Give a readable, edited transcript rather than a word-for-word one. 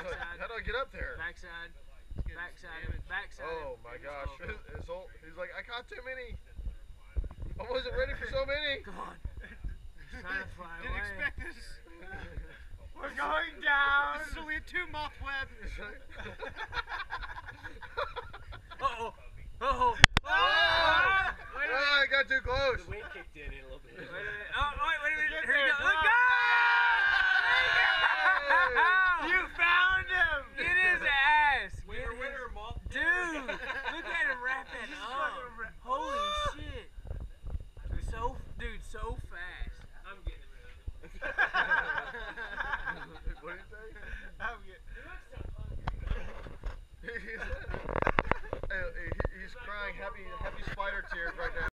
Backside. How do I get up there? Backside. Backside. Backside. Oh my gosh. He's like, I caught too many. I wasn't ready for so many. Come on. He's trying to fly Didn't away. expect this. We're going down. This is only a 2-moth web. Uh-oh. Uh-oh. Oh, I got too close. The wind kicked in a little bit. Wait a minute. Oh, wait a minute. Here you go. Come Look on. out! You found him. Get his ass. Winner, moth. Dude, look at him wrap that up. Holy shit. Dude, so fast. I'm getting rid of it. What did you say? I'm getting. He's crying happy spider tears right now.